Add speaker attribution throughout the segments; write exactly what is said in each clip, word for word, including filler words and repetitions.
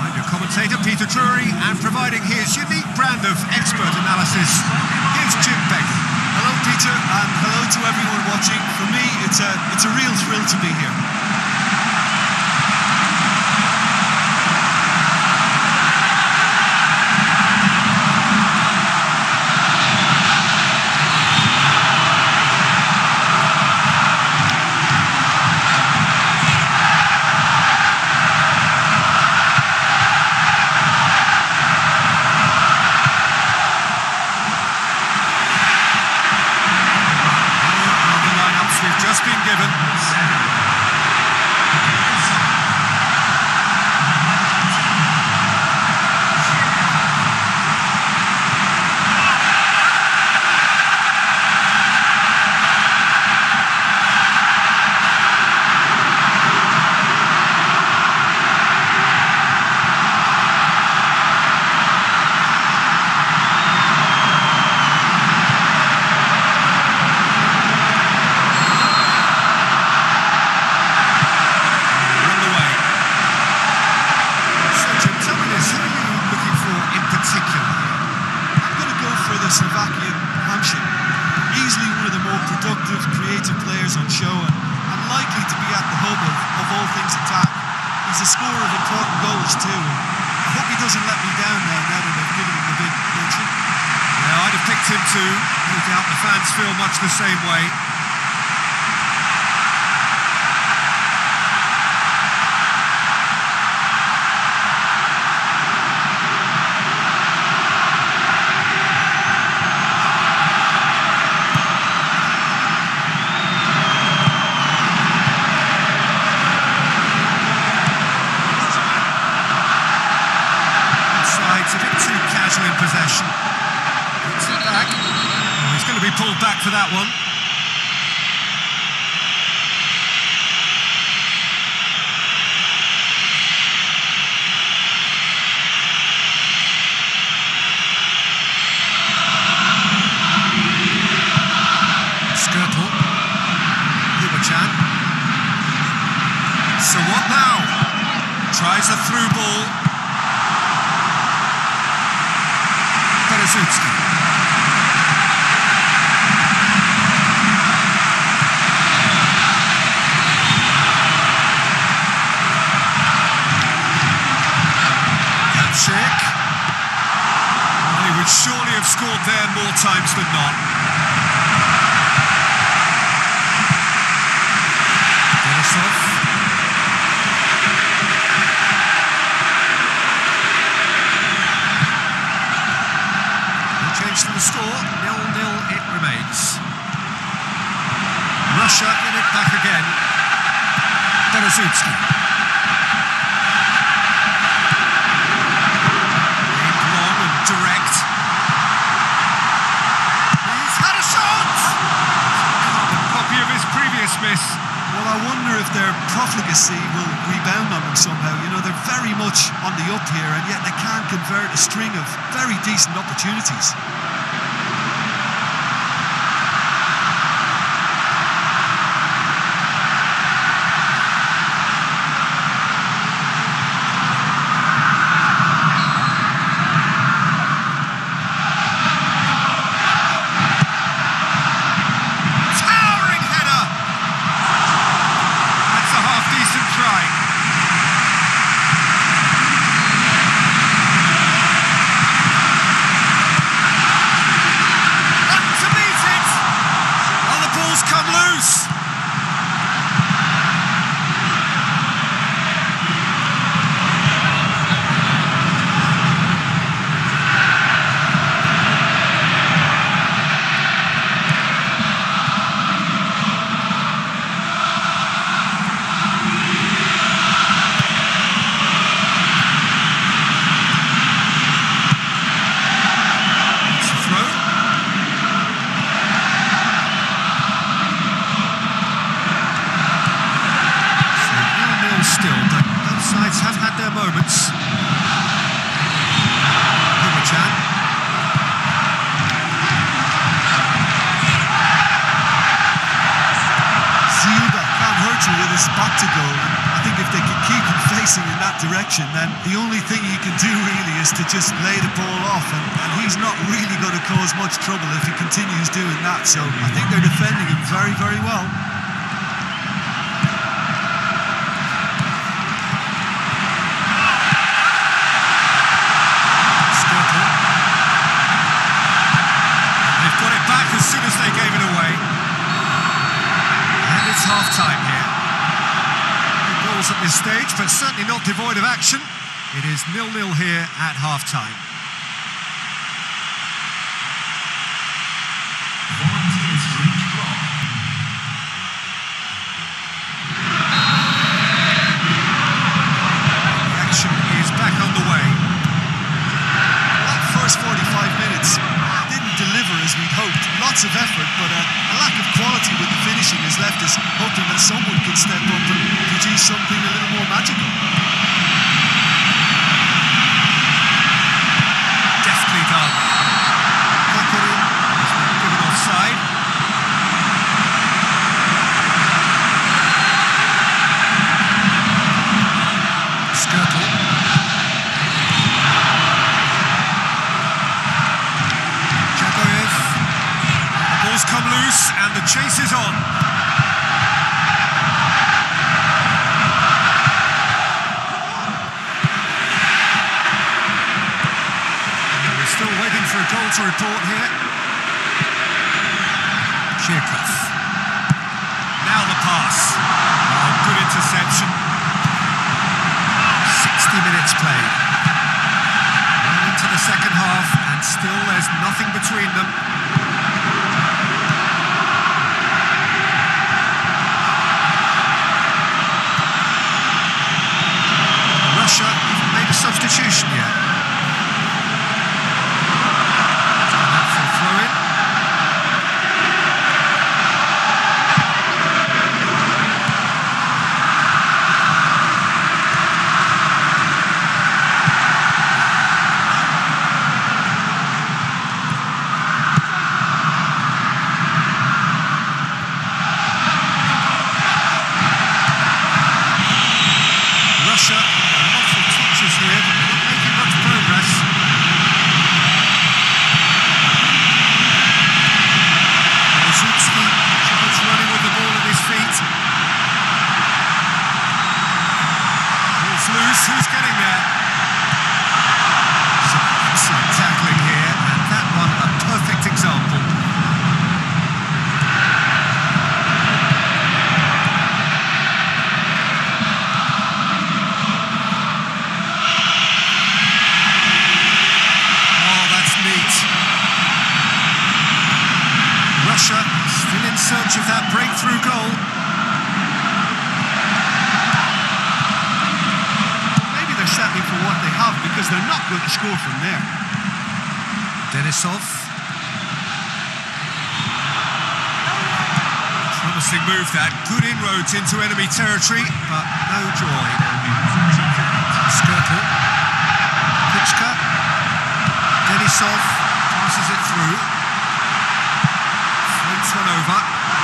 Speaker 1: I'm your commentator, Peter Drury, and providing his unique brand of expert analysis, here's Jim Beck.
Speaker 2: Hello, Peter, and hello to everyone watching. For me, it's a, it's a real thrill to be here.
Speaker 1: Just been given.
Speaker 2: Slovakian Hamšík, easily one of the more productive, creative players on show and, and likely to be at the hub of, of all things attack. He's a scorer of important goals too. I hope he doesn't let me down now, now that I've given him the big mention.
Speaker 1: Yeah, I'd have picked him too. No doubt the fans feel much the same way. In possession. Puts it back. Oh, he's going to be pulled back for that one. Skirtle. Hubachan. So what now? Tries a through ball. Berezutski. Hamšík. Well, he would surely have scored there more times than not. Denisov. To the score, nil nil it remains. Russia get it back again. Berezutski. Long and direct. He's had a shot! Carbon copy of his previous miss.
Speaker 2: Well, I wonder if their profligacy will rebound on them somehow. You know, they're very much on the up here, and yet they can't convert a string of very decent opportunities. direction, then the only thing he can do really is to just lay the ball off, and, and he's not really going to cause much trouble if he continues doing that. So I think they're defending him very, very well.
Speaker 1: They've got it back as soon as they gave it away. And it's half-time here. Goals at this stage, but certainly not devoid of action. It is nil nil here at half-time.
Speaker 3: Volunteers for each block.
Speaker 1: The action is back underway.
Speaker 2: That first forty-five minutes didn't deliver as we'd hoped. Lots of effort, but a, a lack of quality with the finishing has left us hoping that someone could step up and produce something a little more magical.
Speaker 1: Deftly done. Kokorin has been given offside. Skirtle. Jagoyev. The ball's come loose and the chase is on. Still waiting for a goal to report here. Chirkov. Now the pass. Oh, good interception. sixty minutes played. Well into the second half, and still there's nothing between them. Russia haven't made a substitution yet. Russia, lots of touches here, but they're not making much progress. Rosicki keeps running with the ball at his feet. Ball's loose, who's getting there? Some excellent tackling here, and that one a perfect example. Russia still in search of that breakthrough goal.
Speaker 2: Maybe they're settling for what they have because they're not going to score from there.
Speaker 1: Denisov. Promising move that. Good inroads into enemy territory, but no joy. Skirtle. Kuchka. Denisov passes it through. Flints one over.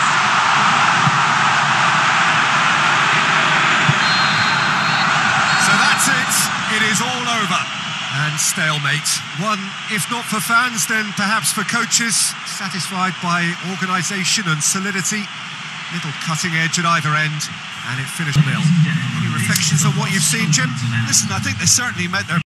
Speaker 1: So that's it. It is all over. And stalemate. One, if not for fans, then perhaps for coaches. Satisfied by organisation and solidity. Little cutting edge at either end. And it finished nil. Any reflections on what you've seen, Jim?
Speaker 2: Listen, I think they certainly met their